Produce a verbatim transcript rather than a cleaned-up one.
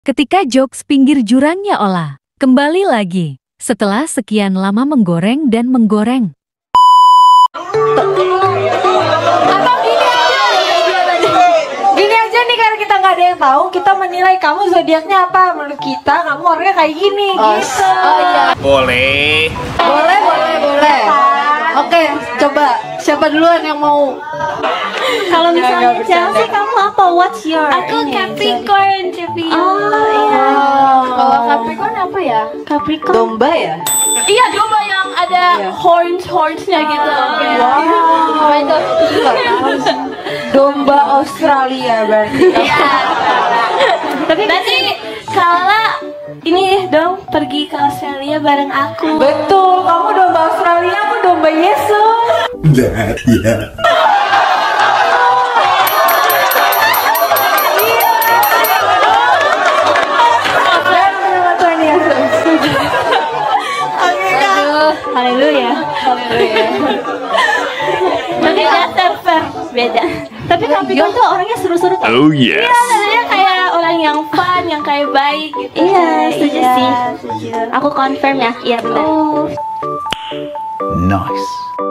Ketika jokes pinggir jurangnya olah, kembali lagi, setelah sekian lama menggoreng dan menggoreng. Atau gini aja, gini aja nih, karena kita nggak ada yang tahu, kita menilai kamu zodiaknya apa. Menurut kita, kamu orangnya kayak gini, oh, gitu. Oh iya. Boleh. Boleh, boleh, boleh. Oke, coba siapa duluan yang mau? Kalau misalnya Chelsea, kamu apa? What's your? Aku Capricorn, Capricorn. Oh, iya. Kalau Capricorn apa ya? Capricorn. Domba ya? Iya, domba yang ada Iya. horns hornsnya gitu. Wow. Domba Australia berarti. Iya. Tapi nanti kalau ini dong pergi ke Australia bareng aku. Betul, kamu domba Australia, aku domba Yesus. Nah, iya. Haleluya. Tapi beda, fair, beda. Tapi Capricorn tuh orangnya seru-seru kan? Oh yes. Iya, sebenarnya kayak orang yang fun, yang kayak baik gitu. Iya, setuju Iya. sih. Aku confirm ya, iya benar. Oh. Nice.